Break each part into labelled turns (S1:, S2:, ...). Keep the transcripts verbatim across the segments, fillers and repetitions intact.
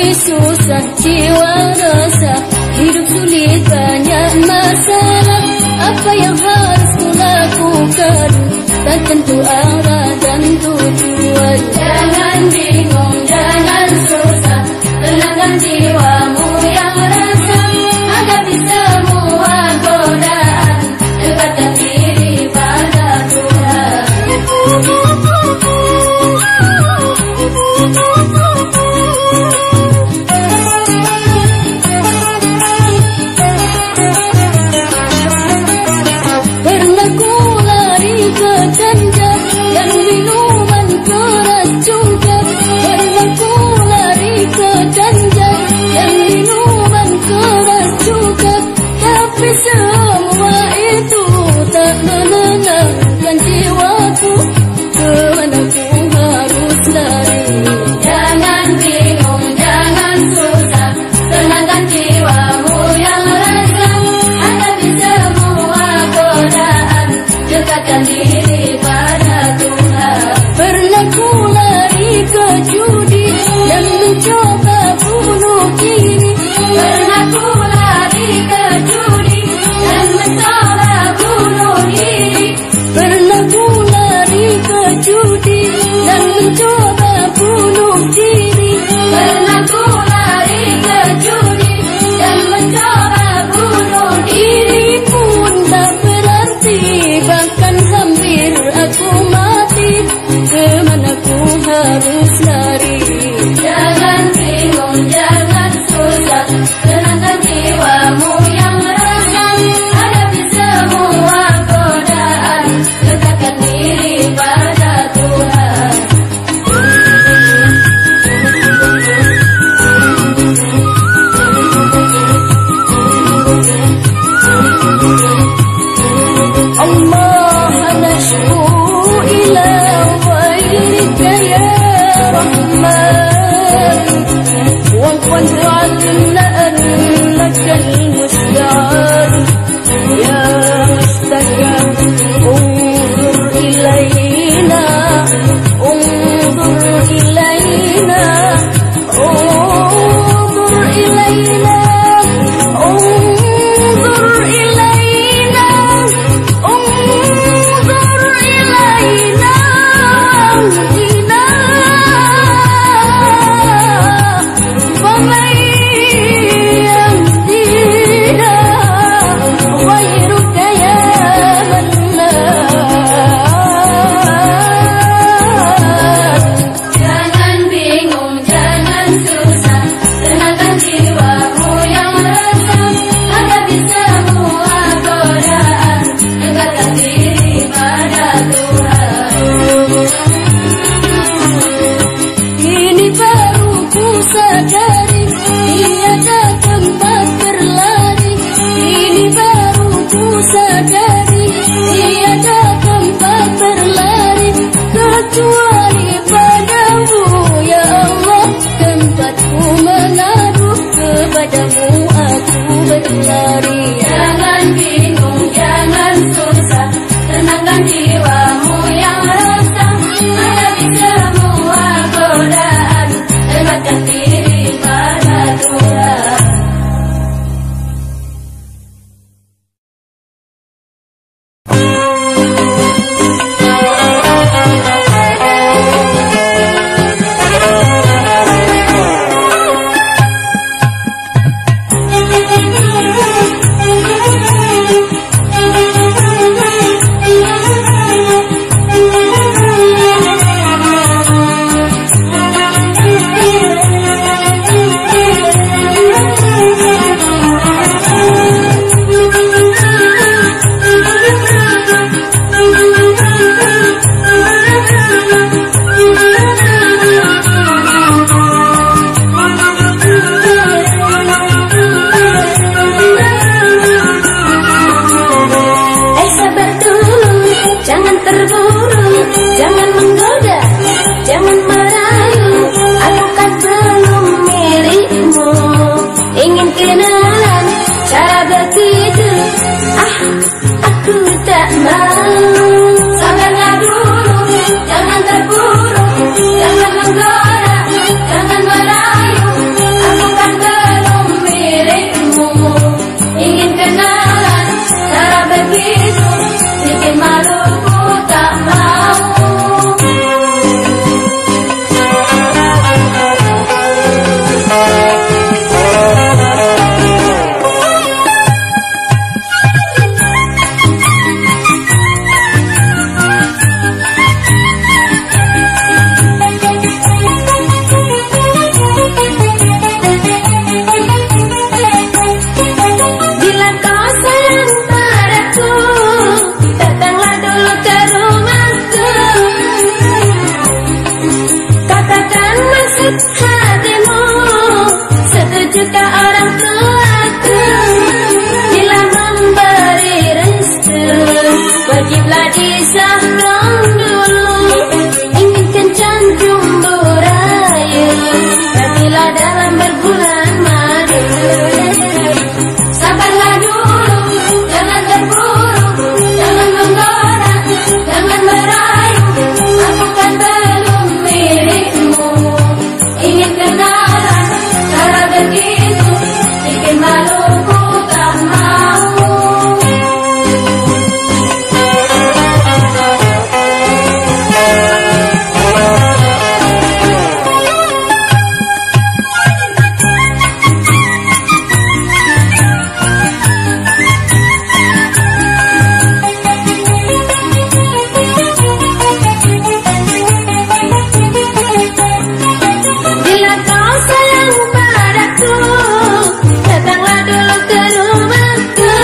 S1: susah, jiwa resah, hidup sulit banyak masalah. Apa yang harus kulakukan? Tak tentu arah dan tujuan. Jangan bingung, jangan susah, tenangkan jiwamu yang resah. Hadapi semua godaan, dekatkan diri pada Tuhan. Pernah ku lari ke ganja dan minuman keras juga. Pernah ku lari ke ganja dan minuman keras juga. Tapi semua itu tak menenangkan jiwaku. Kemana ku harus lari? Jangan bingung, jangan susah, tenangkan jiwamu yang resah. Hadapi semua godaan, dekatkan diri pada Tuhan. Pernah ku lari ke judi dan mencoba bunuh diri. Pernah ku lari ke judi dan mencoba bunuh diri. Pernah ku lari ke judi dan mencoba bunuh diri. Pernah ku lari ke judi dan mencoba bunuh diri. Pun tak berarti, bahkan hampir aku mati. Kemana ku harus lari? Jangan bingung, jangan susah, tenangkan jiwamu yang resah. Hadapi semua godaan, dekatkan diri pada Tuhan. Allah nashku ila ghayrika ya Rahman, wa qad alimna annaka al-musta'an ya mustajab. Unzur ilayna, unzur ilayna, unzur ilayna, unzur ilayna, unzur ilayna, wahdina faman yahdina ghayruka ya Mannan. Jangan bingung, jangan susah, tenangkan jiwamu yang resah. Hadapi semua godaan, dekatkan diri pada Tuhan. Ini baru ku sadari, tiada tempat berlari. Ini baru ku sadari, tiada tempat berlari kecuali padamu ya Allah. Tempatku mengadu, kepadamu aku berlari. Jangan bingung, jangan susah, tenangkan jiwamu yang resah. Hadapi semua godaan, dekatkan diri pada Tuhan. masuk hatimu, setujukah orang tuaku bila memberi restu? Wajiblah disahkan dulu, inginkan cantum burayu, pergilah dalam berbulan madu. Sabarlah dulu, jangan terburu, jangan menggoda, jangan merayu. Aku kan belum milikmu, ingin kenalan cara begitu, bikin malu ku tak mau. Bila kau sayang padaku, datanglah dulu ke rumahku.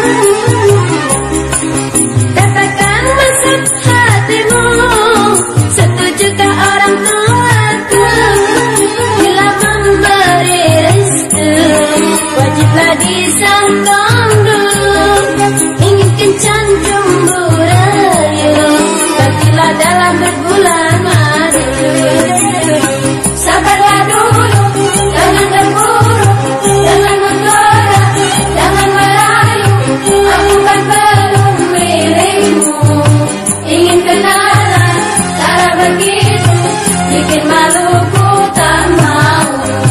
S1: Katakan masuk hatimu, setujukah orang tuaku bila memberi restu? Wajiblah disahkan dulu, inginkan cantum burayu, pergilah dalam berbulan madu. Sabarlah dulu, jangan terburu, jangan menggoda, jangan merayu. Aku kan belum milikmu, ingin kenalan cara begitu, bikin malu ku tak mau.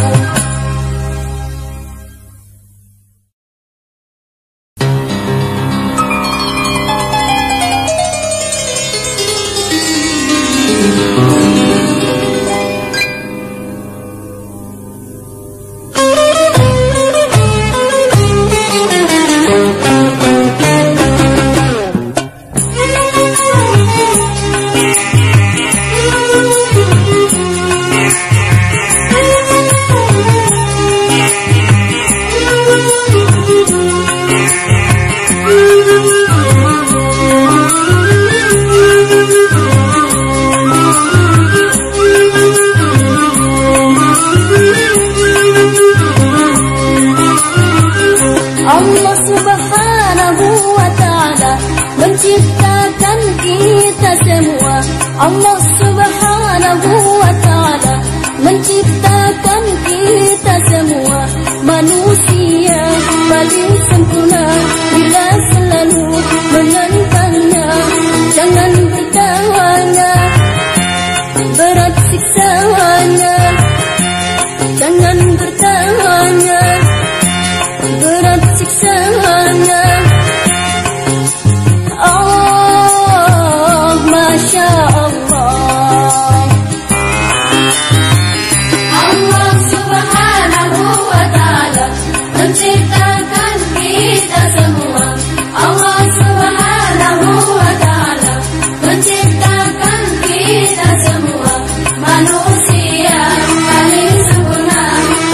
S1: Allah subhanahu wa ta'ala menciptakan kita semua. Allah subhanahu wa ta'ala menciptakan kita semua. Manusia paling sempurna bila selalu menentangnya. Jangan bertanya, berat siksanya. Jangan bertanya, berat siksanya. Oh, Masya Allah. Allah subhanahu wa ta'ala menciptakan kita semua. Allah subhanahu wa ta'ala menciptakan kita semua. Manusia paling sempurna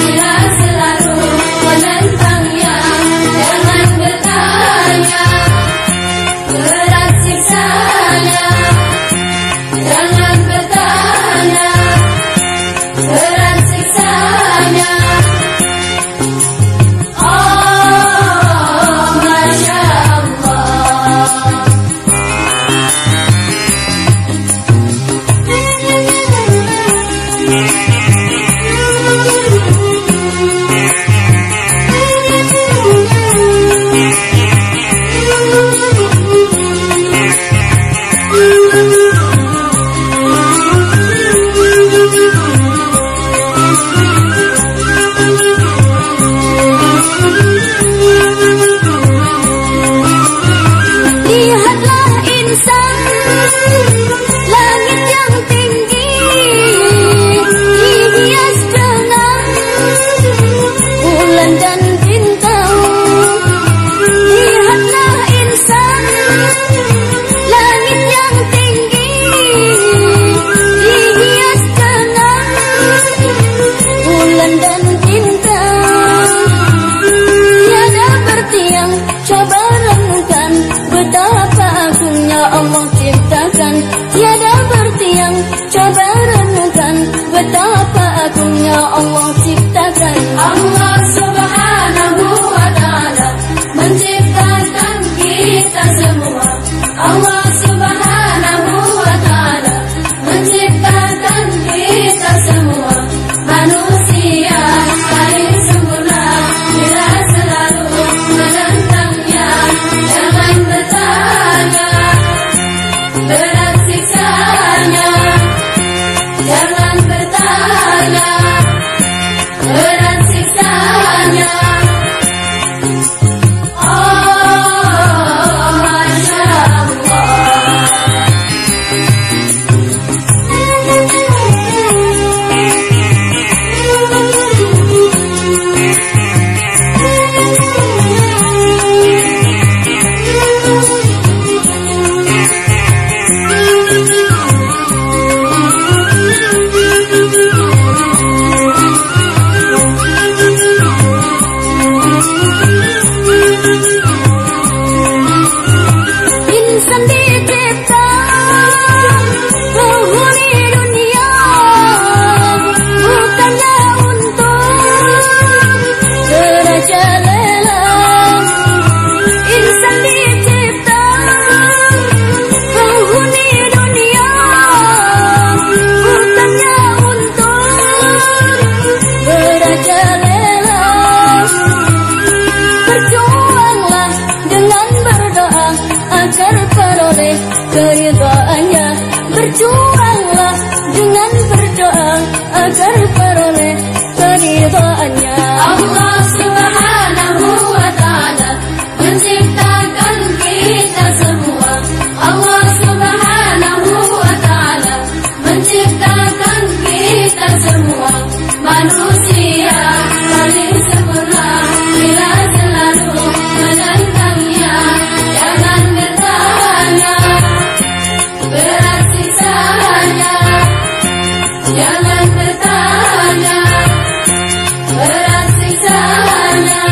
S1: agar peroleh keridhaannya. Allah Subhanahu wa Ta'ala menciptakan kita semua. Allah Subhanahu wa Ta'ala menciptakan kita semua. Manusia paling sempurna bila selalu menentangnya. Jangan bertanya berat sisanya. Jangan bertanya berat sisanya.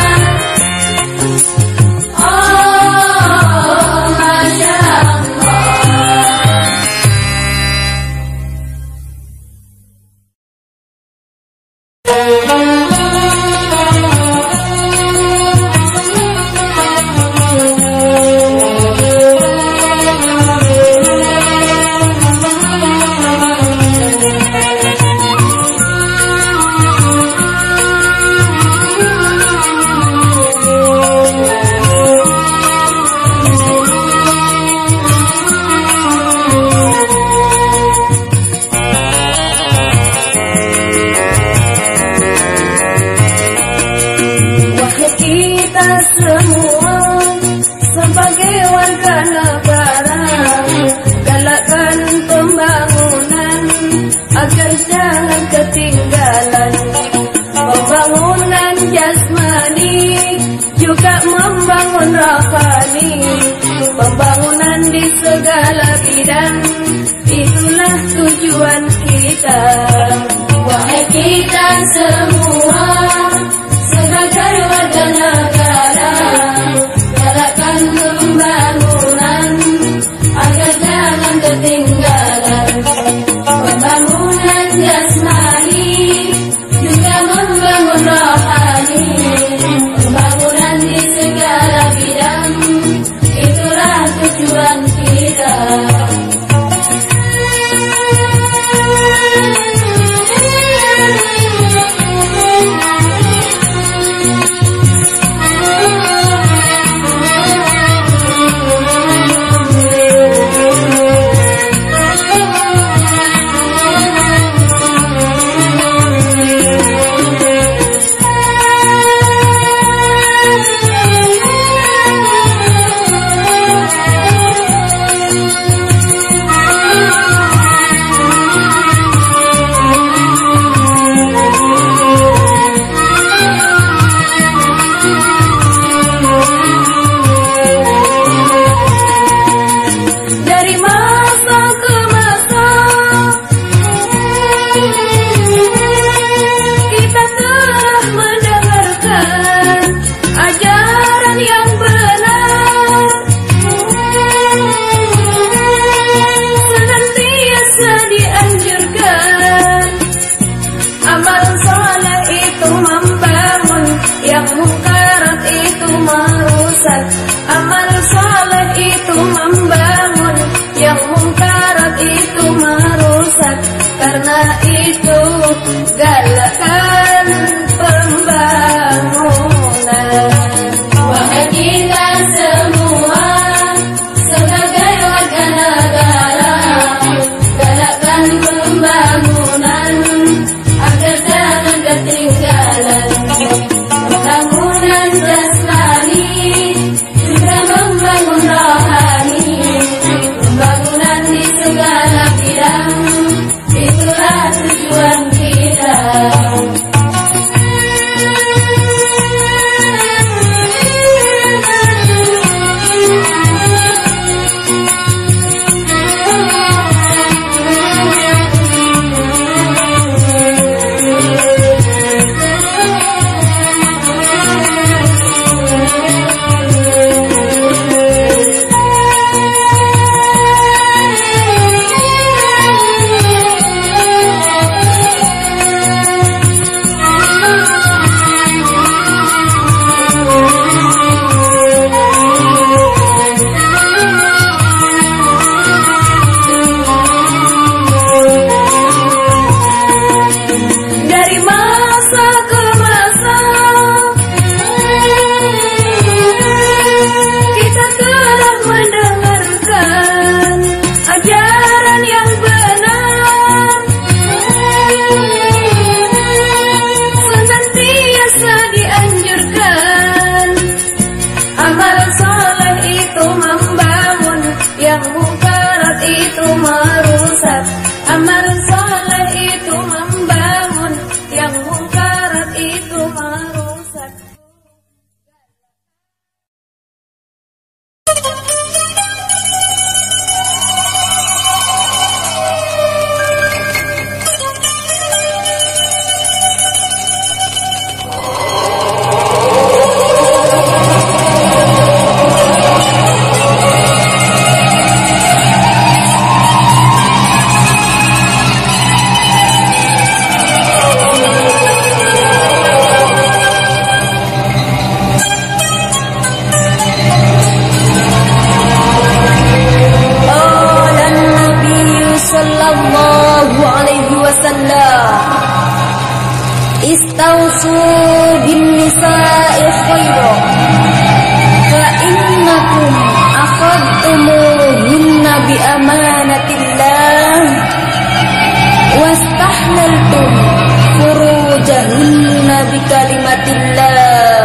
S1: Oh, Masya Allah. Agar jangan ketinggalan pembangunan jasmani, juga membangun rohani. Pembangunan di segala bidang, itulah tujuan kita. Wahai kita semua sebagai warga negara, gerakan pembangunan agar jangan ketinggalan. Pembangunan jasmani, juga membangun rohani. Pembangunan di segala bidang, itulah tujuan kita. Amal saleh itu membangun, yang mungkarat itu merusak. Karena itu galakan pembangunan. Wahai kita semua sebagai warga negara, galakan pembangunan agar jangan ketinggalan. Pembangunan jasmani, juga membangun rohani. Pembangunan di segala bidang, itulah tujuan kita. istausu bin nisa'i khaira fa innakum akhadtumuhunna bi amanatillah wastahlaltum furujahunna bi kalimatillah.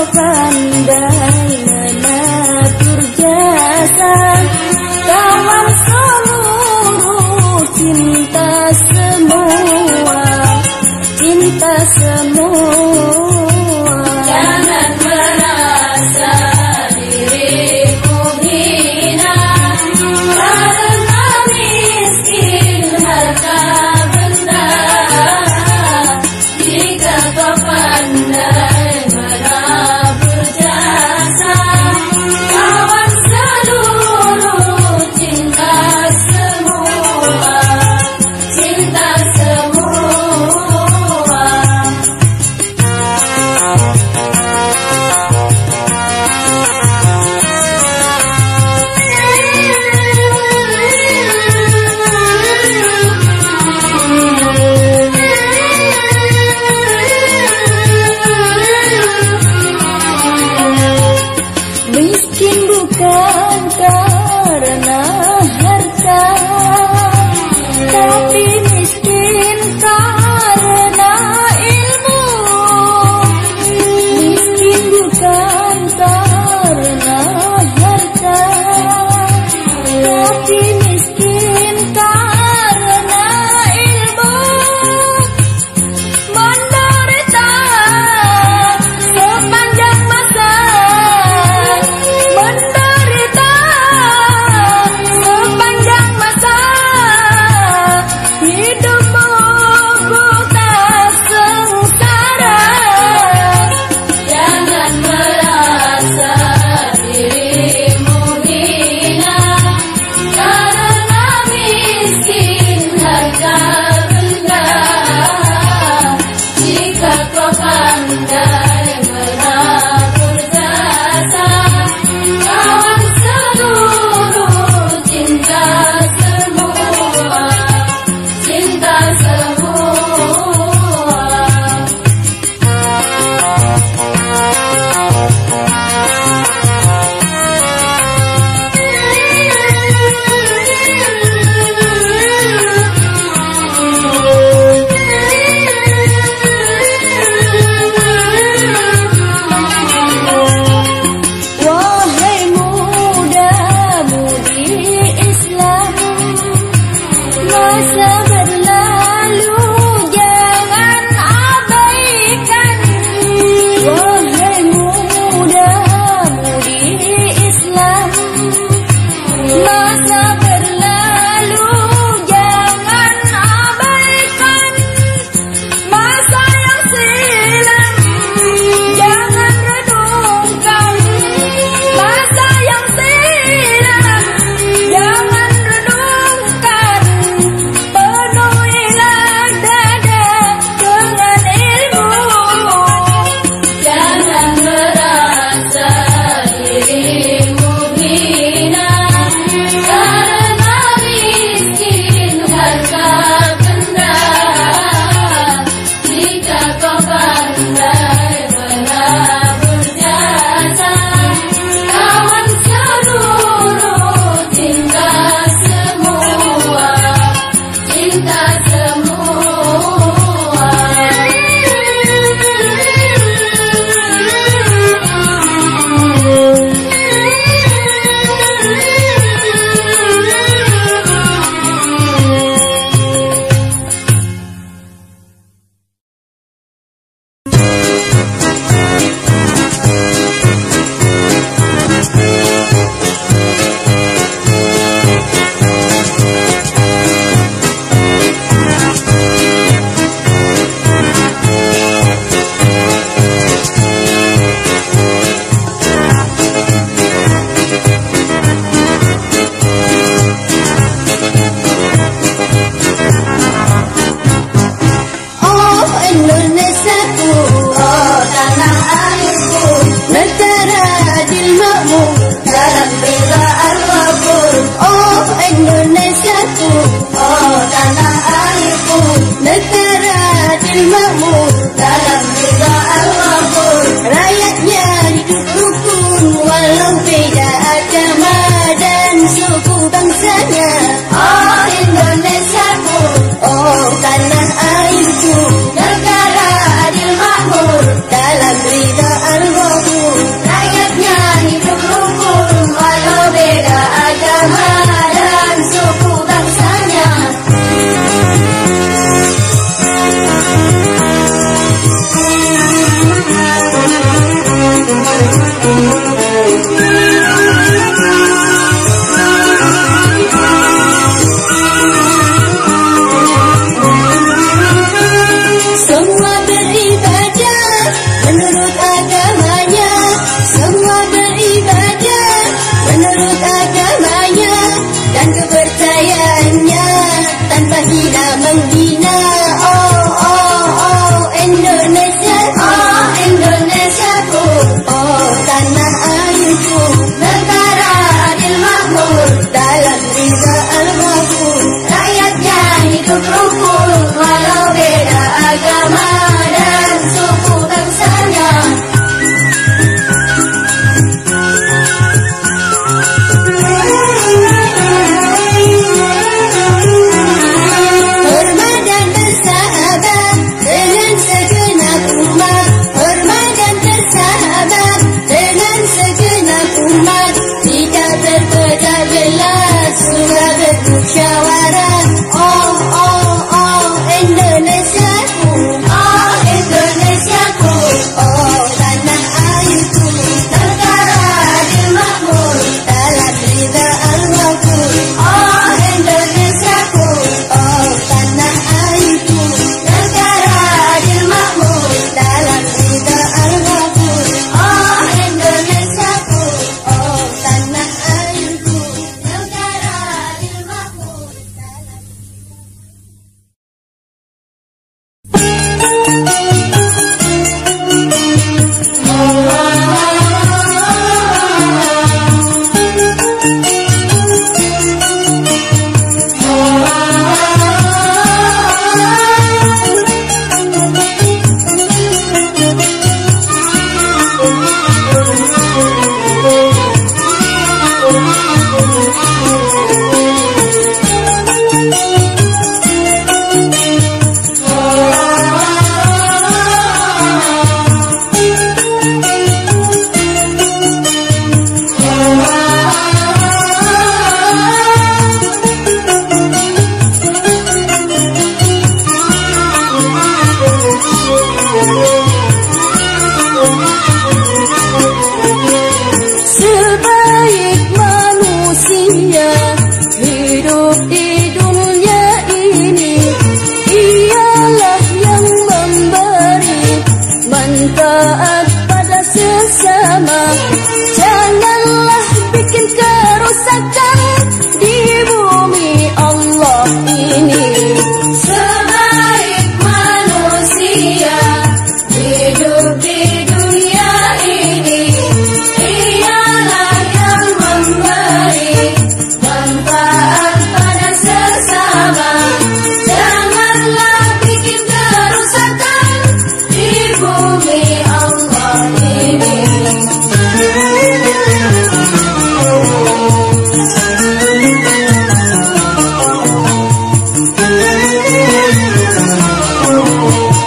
S1: pandai menatur jasa, kawan seluruh cinta semua, cinta semua. Jangan merasa dirimu hina karena miskin harta benda. Jika kau pandai menabur jasa, kawan seluruh cinta semua, cinta semua. Miskin bukan karena harta, tapi miskin karena ilmu. Miskin bukan karena harta, tapi miskin karena ilmu. Menderita sepanjang masa, menderita sepanjang masa, hidupmu bukan sengsara. Jangan merasa dirimu hina karena miskin harta benda. Jika kau pandai menabur jasa, kawan seluruh cinta semua, cinta semua. Wahai muda-mudi Islam, masa berlalu jangan abaikan. Wahai muda-mudi Islam, masa berlalu jangan abaikan. Masa yang silam jangan renungkan. Masa yang silam jangan renungkan. Penuhilah dada dengan ilmu. Jangan merasa dirimu hina karena miskin harta benda. Jika kau pandai menabur jasa, kawan seluruh cinta semua, cinta semua. Oh Indonesiaku, oh tanah airku, negara adil makmur dalam ridha Al-Ghafur. Oh Indonesiaku, oh tanah airku, negara adil makmur dalam ridha Al-Ghafur. Rakyatnya hidup rukun walau beda agama dan suku bangsanya. Oh Indonesiaku, oh tanah airku, negara adil makmur dalam ridha Al-Ghafur.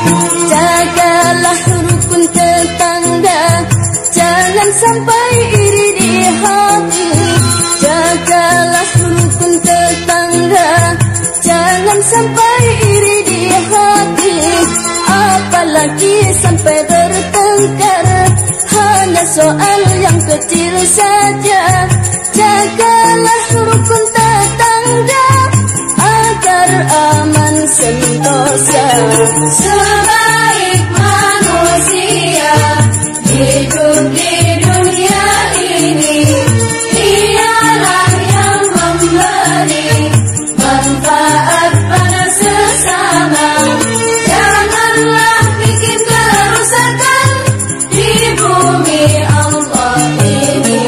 S1: Jagalah rukun tetangga, jangan sampai iri di hati. Jagalah rukun tetangga, jangan sampai iri di hati. Apalagi sampai bertengkar, hanya soal yang kecil saja. Jagalah rukun tetangga agar aman sentosa. Sebaik manusia hidup di dunia ini, dialah yang memberi manfaat pada sesama. Janganlah bikin kerusakan di bumi Allah ini.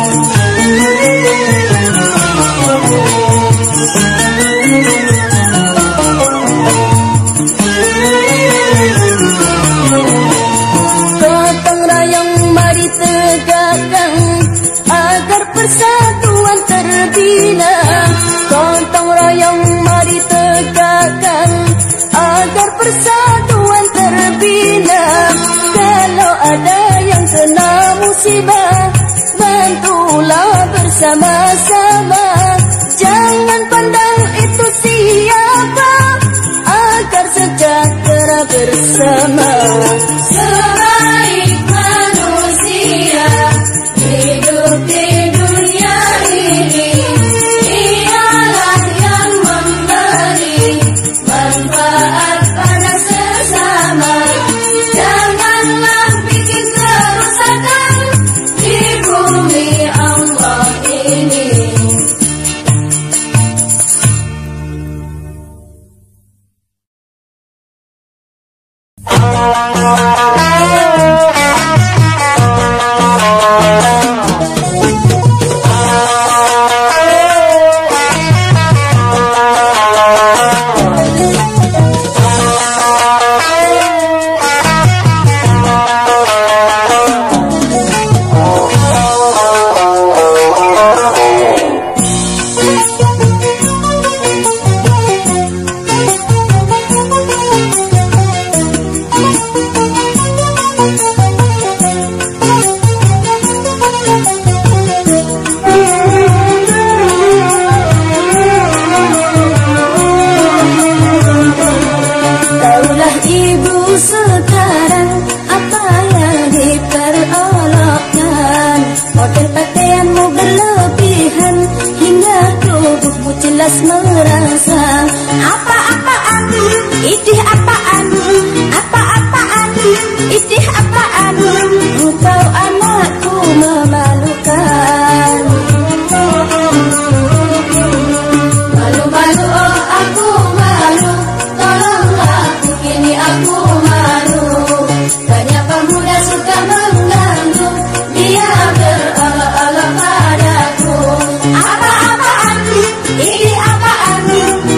S1: Gotong royong mari tegakkan agar persatuan terbina. Gotong royong mari tegakkan agar persatuan terbina. Kalau ada yang kena musibah, bantulah bersama-sama. Jangan pandang itu siapa, agar sejahtera bersama. Sebaik manusia hidup di dunia ini, dialah yang memberi manfaat pada sesama. Janganlah bikin kerusakan di bumi Allah ini. Jelas merasa apa-apaan, idih apaan, apa-apaan, idih apaan. Engkau anakku memalukan. Malu-malu oh aku malu, tolonglah aku kini aku malu. Banyak pemuda suka mengganggu, dia berolok-olok padaku. Apa-apaan, ini apaan,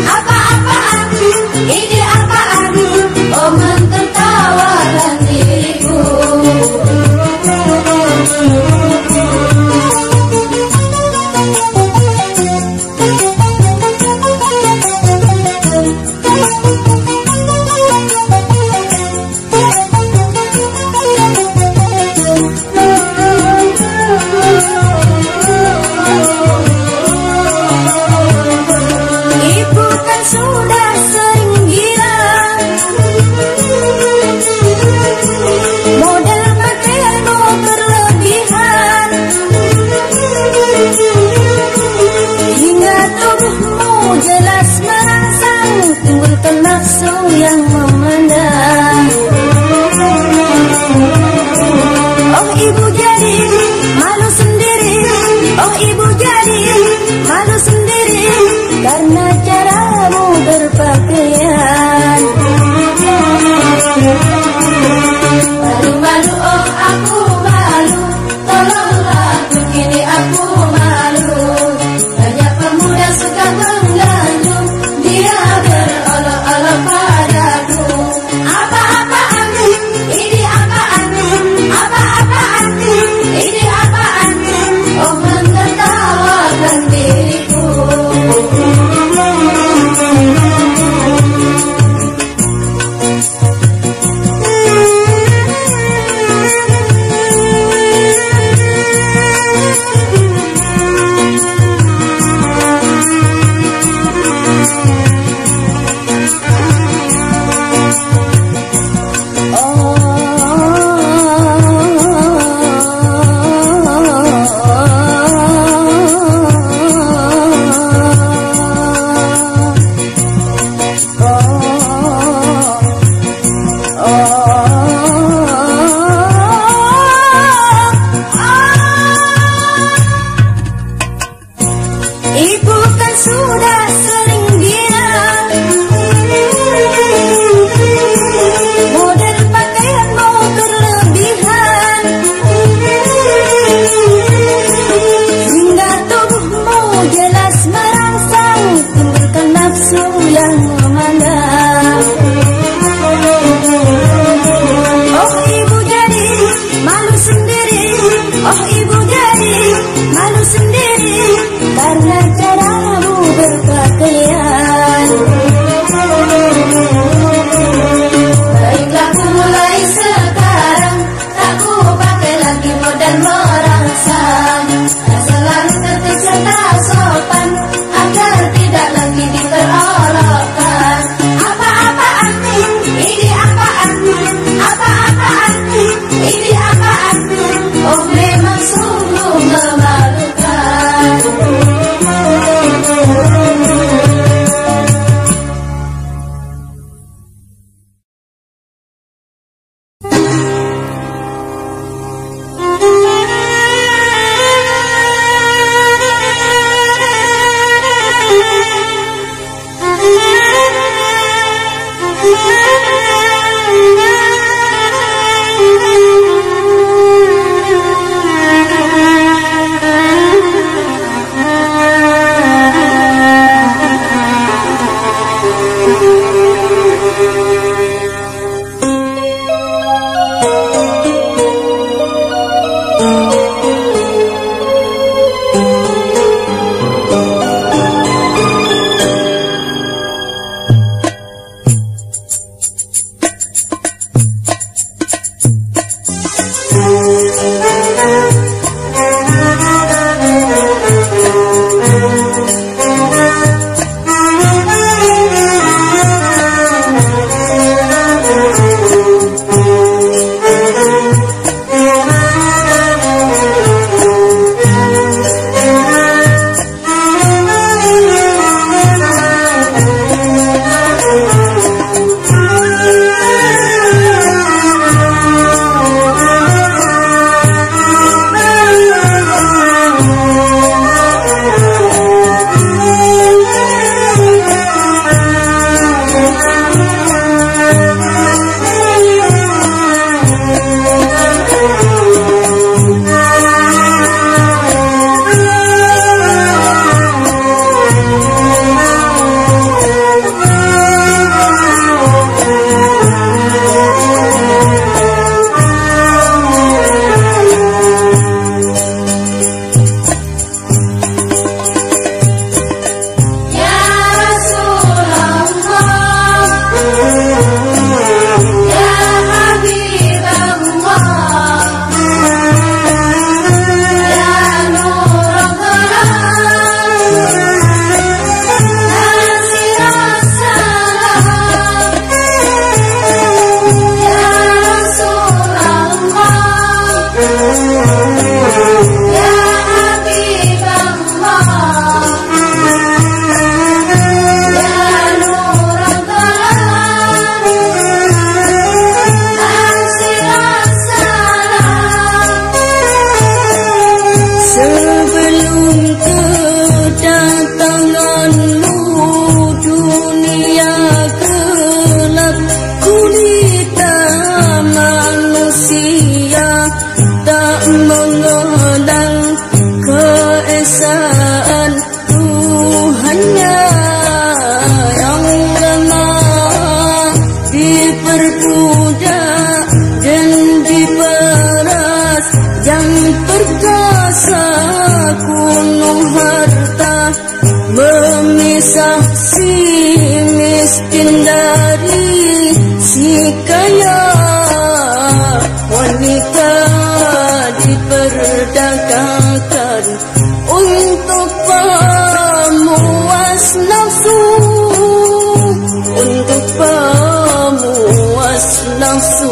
S2: atas nafsu.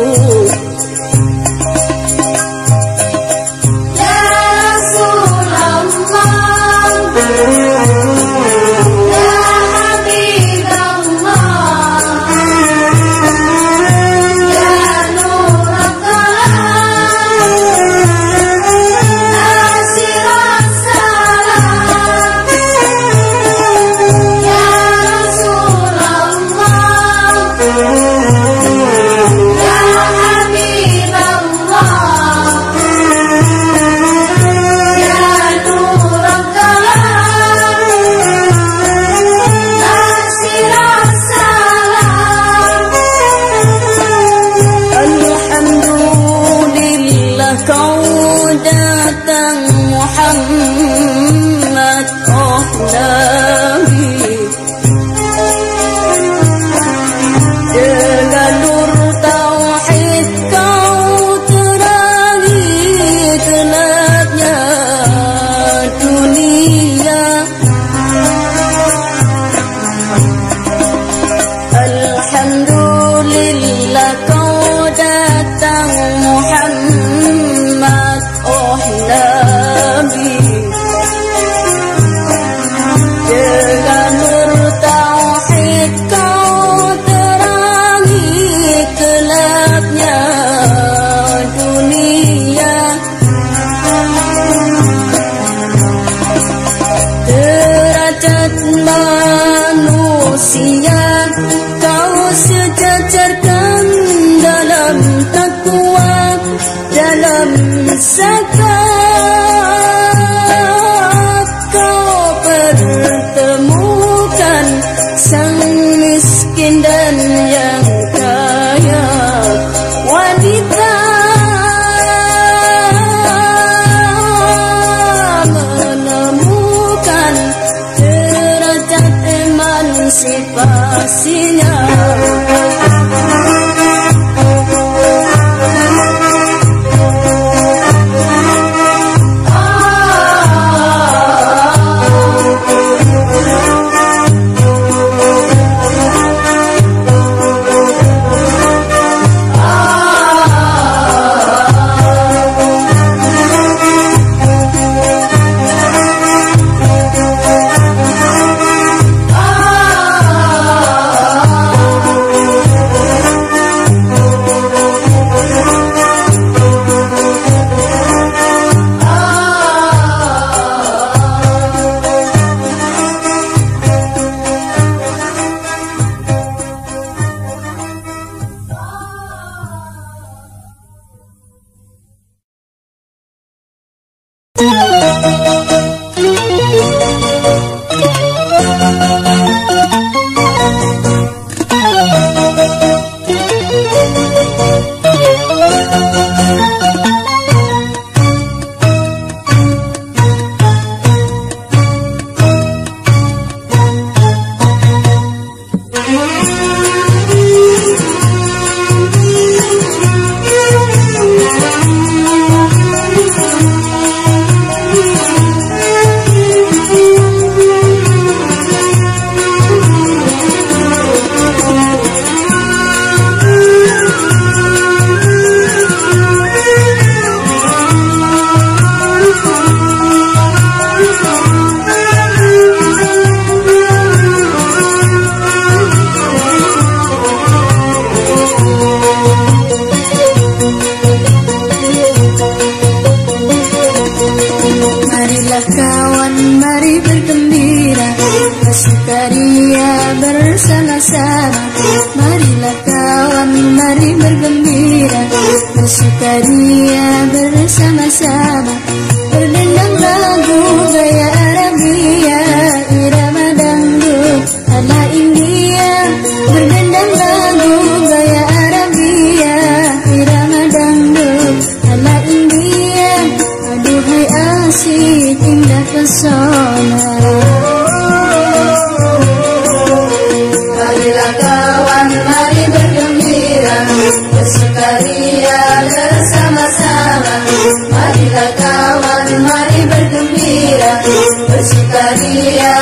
S1: Bersukaria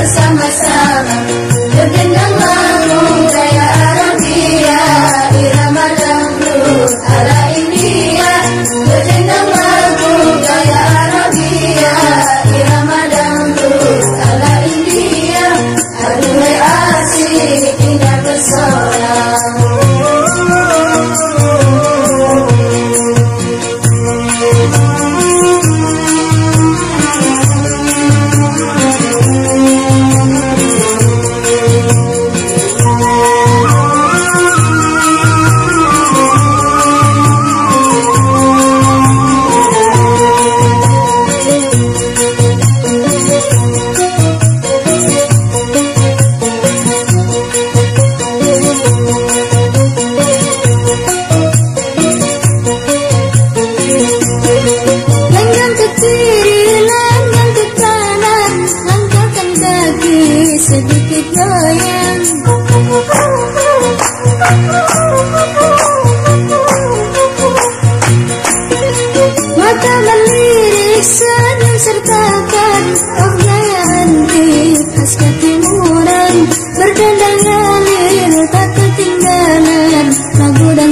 S1: bersama-sama, bergendang lagu gaya Arabia, irama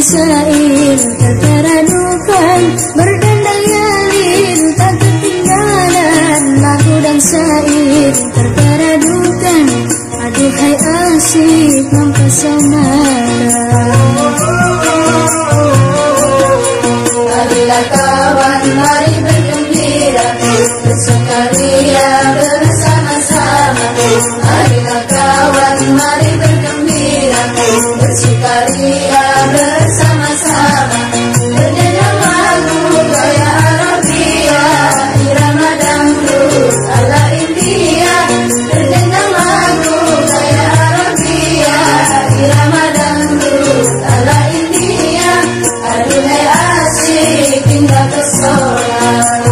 S1: syair terperadukan, berdendang yalin tak ketinggalan. Lagu dan syair terperadukan, aduhai asik mempesona. Marilah kawan, mari bergembira, bersukaria bersama-sama. Marilah kawan, mari bergembira, bersukaria bersama-sama. Berdendang lagu gaya Arabia, irama dangdut ala India. Berdendang lagu gaya Arabia, irama dangdut ala India. Aduhai asik hingga pesona.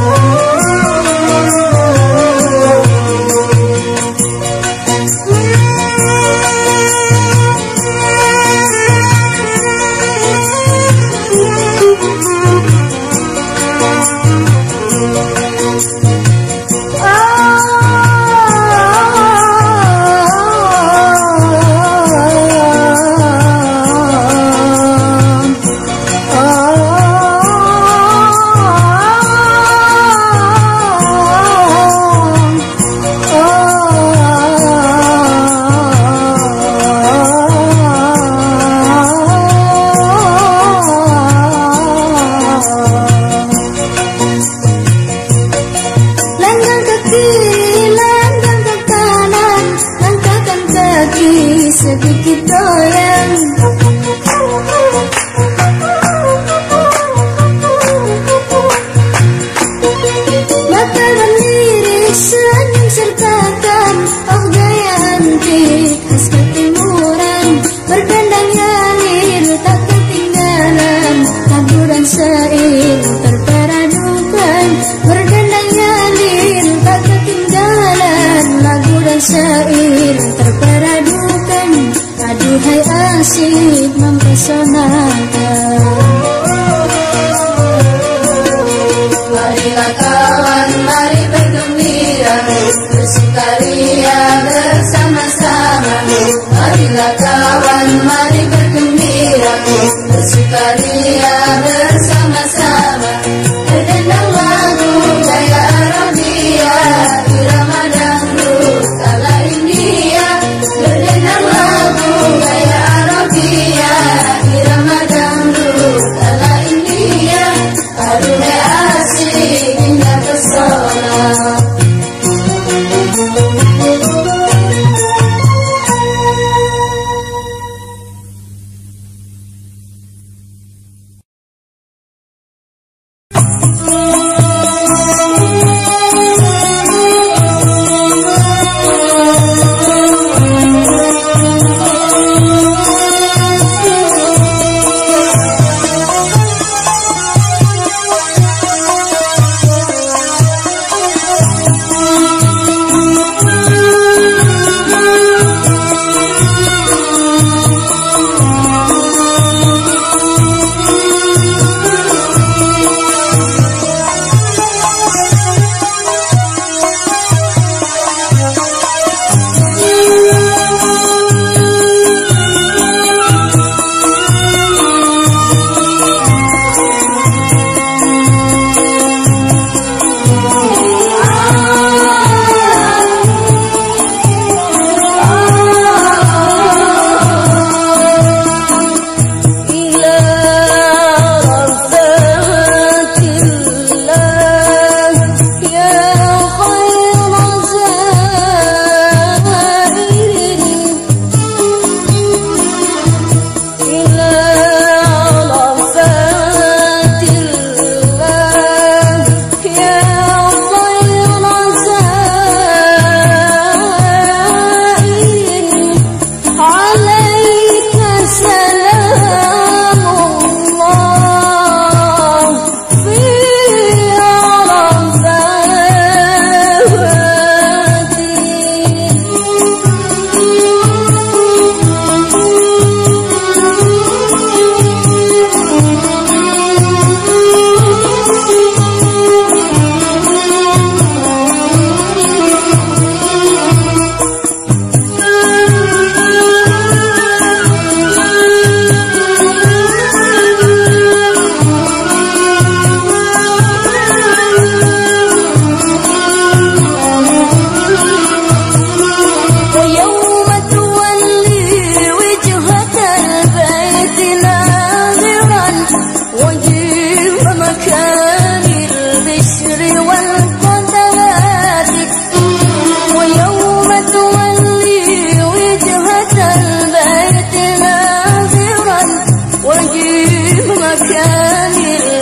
S1: Sedikit goyang, mata dan lirik senyum sertakan. Oh gaya antik khas ketimuran, berdendang yalir tak ketinggalan. Lagu dan syair terperadukan, berdendang yalir tak ketinggalan. Lagu dan syair terperadukan, aduhai asik mempesonakan. Marilah kawan, mari bergembira, bersukaria bersama-sama. Marilah kawan, mari bergembira, bersukaria bersama-sama. Berdendang lagu gaya Arabia, irama dangdut ala India. Berdendang lagu gaya Arabia, irama dangdut ala India. Aduhai asik hingga pesona. sekali